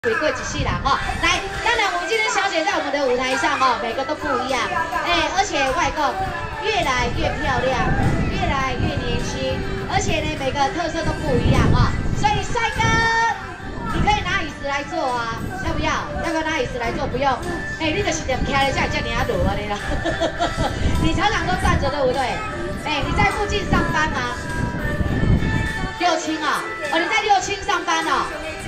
回归一世人哈，来，当然我们今天小姐在我们的舞台上哦，每个都不一样，而且外公越来越漂亮，越来越年轻，而且呢每个特色都不一样哈，所以帅哥，你可以拿椅子来坐啊，要不要？要不要拿椅子来坐？不用，你就是点开了，叫你阿罗啊你啦，你常常都站着对不对？你在附近上班吗？六轻啊，你在六轻上班哦。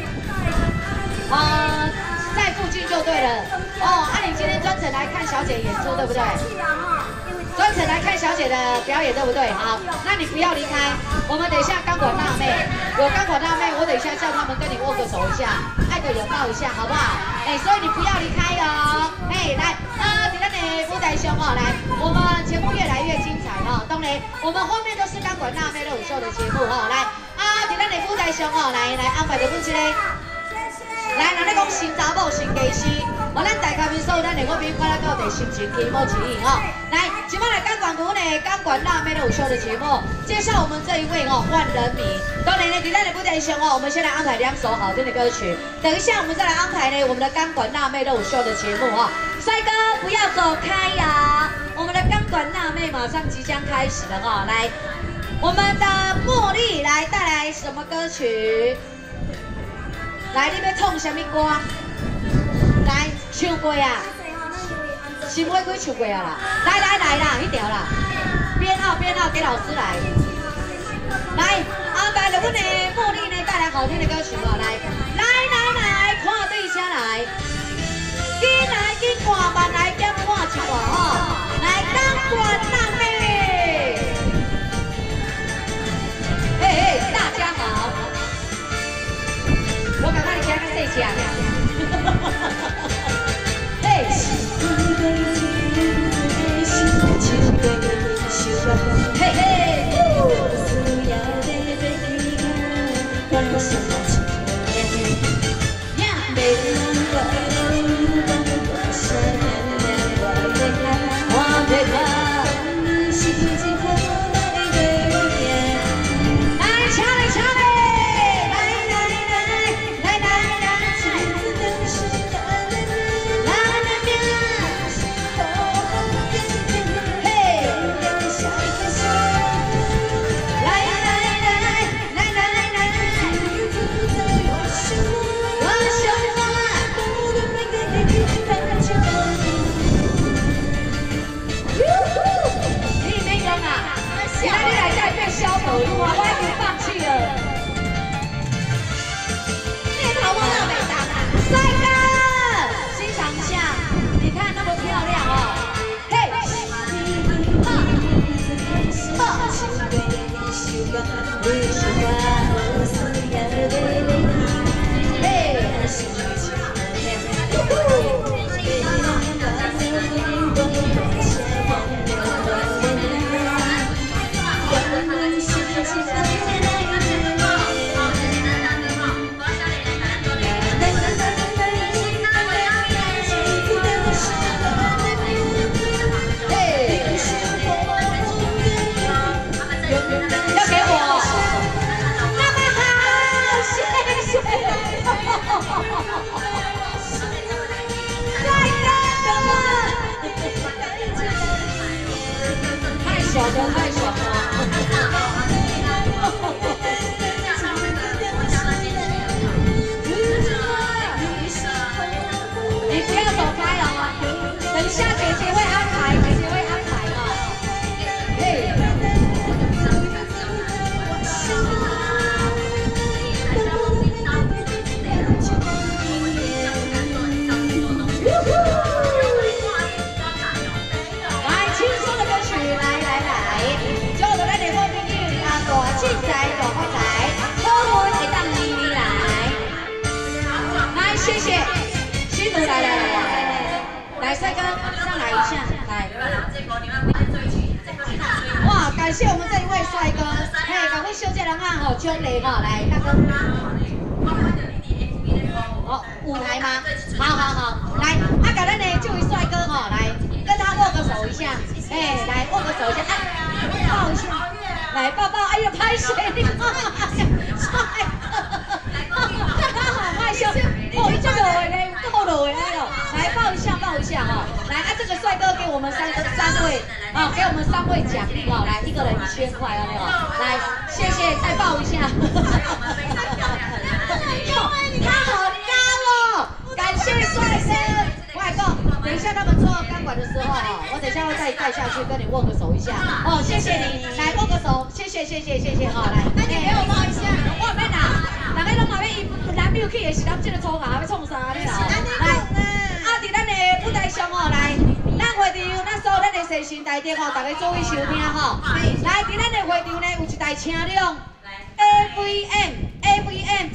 在附近就对了。你今天专程来看小姐演出，对不对？专程来看小姐的表演，对不对？好，那你不要离开。我们等一下钢管辣妹，有钢管辣妹，我等一下叫他们跟你握个手一下，爱的拥抱一下，好不好？所以你不要离开哦。来，你咱的舞台上哦，来，我们节目越来越精彩哦。当然，我们后面都是钢管辣妹热舞秀的节目哦。来，你咱的舞台上哦，来安排着阮这个。 来，人咧讲新查某新家私，咱大家面所有咱的我边看了到第心情题目之一哦。来，今晚来钢管舞呢，钢管辣妹热舞秀的节目，介绍我们这一位万人迷。当然呢，在咱的舞台上我们先来安排2首好听的歌曲，等一下我们再来安排呢我们的钢管辣妹热舞秀的节目帅哥不要走开呀，我们的钢管辣妹马上即将开始了来，我们的茉莉来带来什么歌曲？ 来，你要唱什么歌？来，唱过啊？新会几唱过啊啦？来啦，一条啦。编号给老师来。来，安排了阮的茉莉呢带来好听的歌曲来，看对声来。紧看慢来减看一段来，钢管辣妹。大家好。 我感觉你今日细只，太爽了！你不要走开等一下姐姐会安排，谢谢，辛苦来，帅哥上来一下，来。哇，感谢我们这一位帅哥，赶快秀这人奖励来大哥。舞台吗？好，来，给咱的这位帅哥来跟他握个手一下，来握个手一下，抱一下，来抱，哎呀，拍谁？帅哥，帅哥，好害羞。 哦，你这个嘞，够了嘞，来抱一下，抱一下哈。来啊，这个帅哥给我们三位啊，给我们3位奖励哈，来1个人1000块啊，没有？来，谢谢，再抱一下。他好高哦，感谢帅哥。我来讲，等一下他们做钢管的时候哈，我等一下会再带下去跟你握个手一下。哦，谢谢你，来握个手，谢谢哈，来。那你给我抱一下，我免啦，大家拢嘛要男友去的是咱这个粗牙要创啥你啦？来，啊，伫咱的舞台上哦，来，咱会场咱所有咱的细心台顶哦，大家注意收听吼。来，伫咱的会场呢有一台车辆 AVM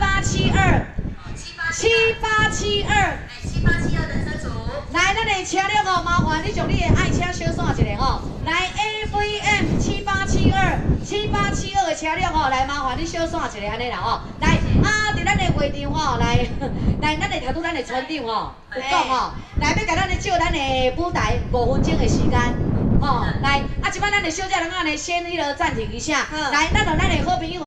7872。7872的车主，来，咱的车辆哦，麻烦你将你的爱车小闪一下哦。来 ，AVM 7872的车辆哦，来，麻烦你小闪一下安尼啦哦。来，啊，伫咱的会场哦，来，咱的头拄咱的船长哦，有讲哦，来要甲咱的借咱的舞台5分钟的时间。哦，来，啊，即摆咱的小姐人啊呢，先暂停一下。来，咱的好朋友。